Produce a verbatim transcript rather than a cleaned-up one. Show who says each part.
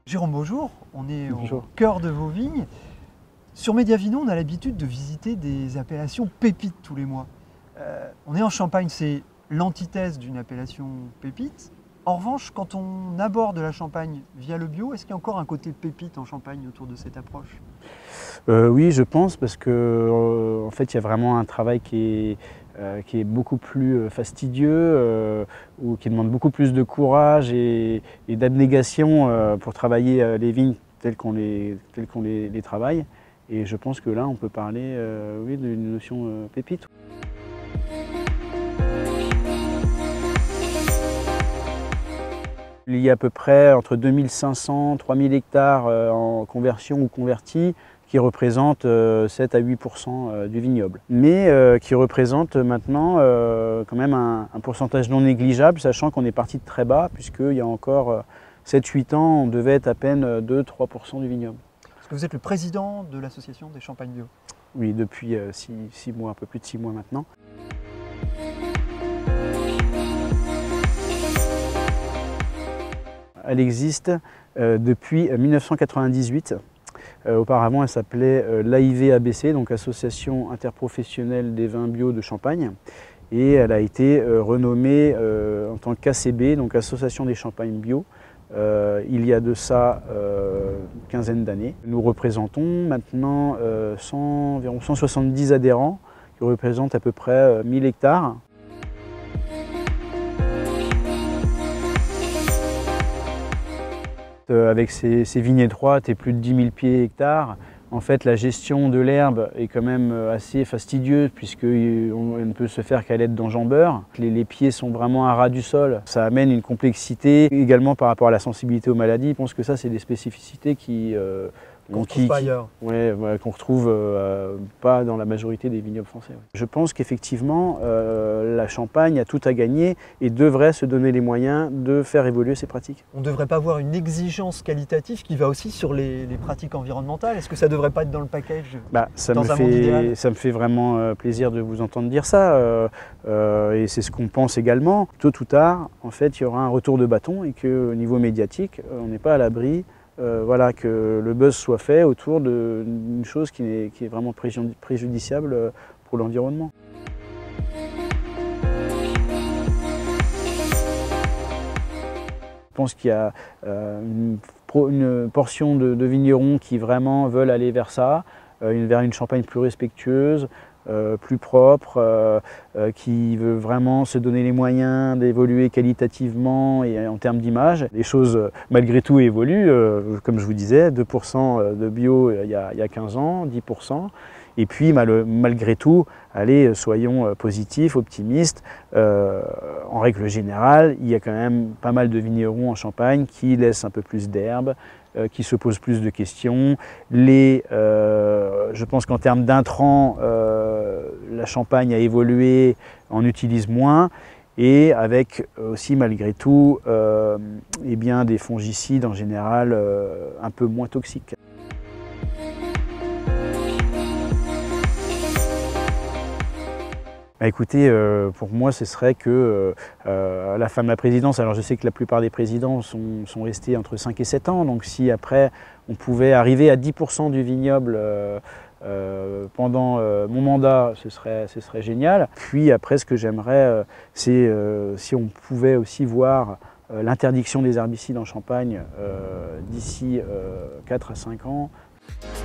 Speaker 1: Jérôme, bonjour, on est
Speaker 2: Bonjour.
Speaker 1: au cœur de vos vignes. Sur Mediavino, on a l'habitude de visiter des appellations pépites tous les mois. Euh, on est en Champagne, c'est l'antithèse d'une appellation pépite. En revanche, quand on aborde la Champagne via le bio, est-ce qu'il y a encore un côté pépite en Champagne autour de cette approche?
Speaker 2: Euh, oui, je pense, parce que euh, en fait, il y a vraiment un travail qui est, euh, qui est beaucoup plus fastidieux, euh, ou qui demande beaucoup plus de courage et, et d'abnégation euh, pour travailler euh, les vignes telles qu'on les, telles qu'on les, les travaille. Et je pense que là, on peut parler euh, oui, d'une notion euh, pépite. Il y a à peu près entre deux mille cinq cents et trois mille hectares en conversion ou convertis qui représentent sept à huit pour cent du vignoble, mais qui représentent maintenant quand même un, un pourcentage non négligeable, sachant qu'on est parti de très bas, puisqu'il y a encore sept huit ans, on devait être à peine deux à trois pour cent du vignoble.
Speaker 1: Est-ce que vous êtes le président de l'association des Champagnes Bio?
Speaker 2: Oui, depuis six, six mois, un peu plus de six mois maintenant. Elle existe euh, depuis mille neuf cent quatre-vingt-dix-huit. Euh, auparavant, elle s'appelait euh, l'A I V A B C, donc Association interprofessionnelle des vins bio de Champagne. Et elle a été euh, renommée euh, en tant qu'A C B, donc Association des champagnes bio, euh, il y a de ça euh, une quinzaine d'années. Nous représentons maintenant euh, cent, environ cent soixante-dix adhérents, qui représentent à peu près euh, mille hectares. Avec ces, ces vignes étroites et plus de dix mille pieds hectares, en fait, la gestion de l'herbe est quand même assez fastidieuse, puisqu'on ne peut se faire qu'à l'aide d'enjambeurs. Les, les pieds sont vraiment à ras du sol. Ça amène une complexité également par rapport à la sensibilité aux maladies. Je pense que ça, c'est des spécificités qui euh,
Speaker 1: qu'on ne retrouve pas ailleurs.
Speaker 2: Ouais, ouais, qu'on retrouve euh, pas dans la majorité des vignobles français. Ouais. Je pense qu'effectivement, euh, la Champagne a tout à gagner et devrait se donner les moyens de faire évoluer ses pratiques.
Speaker 1: On ne devrait pas avoir une exigence qualitative qui va aussi sur les, les pratiques environnementales? Est-ce que ça ne devrait pas être dans le package
Speaker 2: bah, ça,
Speaker 1: dans
Speaker 2: me
Speaker 1: un monde idéal?
Speaker 2: fait, ça me fait vraiment euh, plaisir de vous entendre dire ça. Euh, euh, et c'est ce qu'on pense également. Tôt ou tard, en fait, il y aura un retour de bâton et qu'au niveau médiatique, on n'est pas à l'abri. Euh, voilà, que le buzz soit fait autour d'une chose qui est, qui est vraiment préjudiciable pour l'environnement. Je pense qu'il y a euh, une, une portion de, de vignerons qui vraiment veulent aller vers ça, euh, vers une Champagne plus respectueuse, Euh, plus propre, euh, euh, qui veut vraiment se donner les moyens d'évoluer qualitativement et en termes d'image. Les choses, euh, malgré tout, évoluent. Euh, comme je vous disais, deux pour cent de bio il y a, il y a quinze ans, dix pour cent. Et puis, mal, malgré tout, allez, soyons positifs, optimistes. Euh, en règle générale, il y a quand même pas mal de vignerons en Champagne qui laissent un peu plus d'herbe, euh, qui se posent plus de questions. Les, euh, je pense qu'en termes d'intrants, euh, la Champagne a évolué, en utilise moins. Et avec aussi, malgré tout, euh, eh bien, des fongicides en général euh, un peu moins toxiques. Bah écoutez, euh, pour moi, ce serait que euh, à la fin de ma présidence, alors je sais que la plupart des présidents sont, sont restés entre cinq et sept ans, donc si après on pouvait arriver à dix pour cent du vignoble euh, euh, pendant euh, mon mandat, ce serait, ce serait génial. Puis après, ce que j'aimerais, euh, c'est euh, si on pouvait aussi voir euh, l'interdiction des herbicides en Champagne euh, d'ici euh, quatre à cinq ans.